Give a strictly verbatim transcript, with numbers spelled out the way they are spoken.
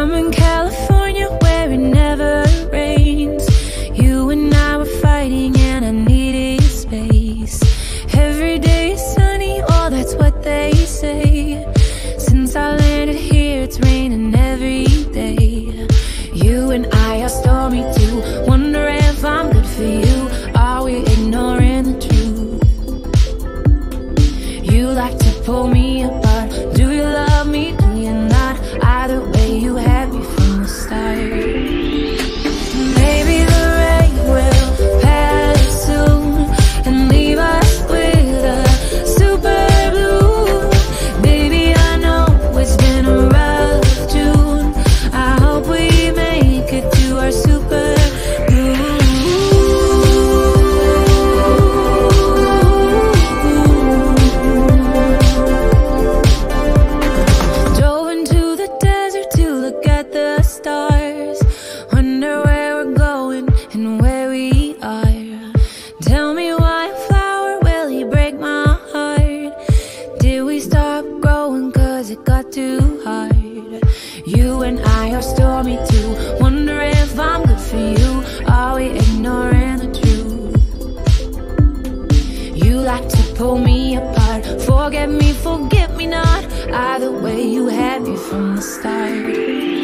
I'm in California where it never rains. You and I were fighting and I needed space. Every day is sunny, oh that's what they say. Since I landed here it's raining every day. You and I are stormy too. Wonder if I'm good for you. Are we ignoring the truth? You like to pull me apart. Do you love me? Do you not? Either way you had me from the start. Maybe the rain will pass soon and leave us with a super blue. Baby, I know it's been a rough June. I hope we make it to our super blue. Drove into the desert to look at the stars. Wonder where we're going and where we are. Tell me why a flower, will he break my heart? Did we stop growing cause it got too hard? You and I are stormy too. Wonder if I'm good for you. Are we ignoring the truth? You like to pull me apart. Forget me, forget me not. Either way you had me from the start.